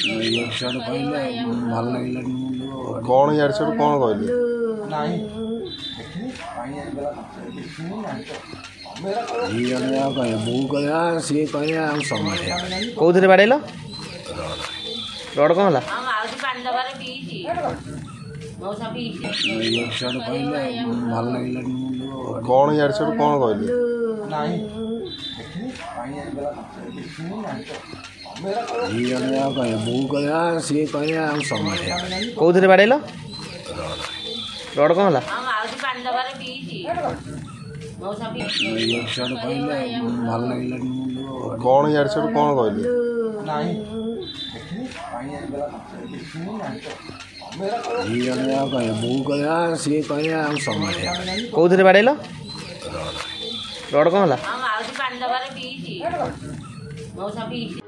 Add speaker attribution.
Speaker 1: ଇଆଡ଼ୁ କହିଲେ ଭଲ ଲାଗିଲାନି।
Speaker 2: କଣ ଇଆଡ଼େ ସିଆଡ଼ୁ କଣ କହିଲେ?
Speaker 1: ଝିଅ କହିବା ବୋଉ କହିବା ସିଏ କହିବା ଆଉ ସମାଳିଆ।
Speaker 3: କୋଉଥିରେ ବାଡ଼େଇଲ? ରଡ଼ କଣ ହେଲା?
Speaker 1: ଇଆଡ଼ୁ କହିଲେ ଭଲ ଲାଗିଲାନି।
Speaker 2: କଣ ଇଆଡ଼େ ସିଆଡ଼ୁ କଣ କହିଲେ?
Speaker 1: ଝିଅ କହିବା ବୋଉ କହିବା ସିଏ କହିବା ଆଉ ସମାଳିଆ।
Speaker 3: କୋଉଥିରେ ବାଡ଼େଇଲ? ରଡ଼ କଣ ହେଲା?
Speaker 1: ଇଆଡ଼ୁ କହିଲେ ଭଲ ଲାଗିଲାନି।
Speaker 2: କଣ ଇଆଡ଼େ ସିଆଡ଼ୁ କଣ କହିଲେ?
Speaker 1: ଝିଅ କହିବା ବୋଉ କହିବା ସିଏ କହିବା ଆଉ ସମାଳିଆ।
Speaker 3: କୋଉଥିରେ ବାଡ଼େଇଲ? ରଡ଼ କଣ ହେଲା?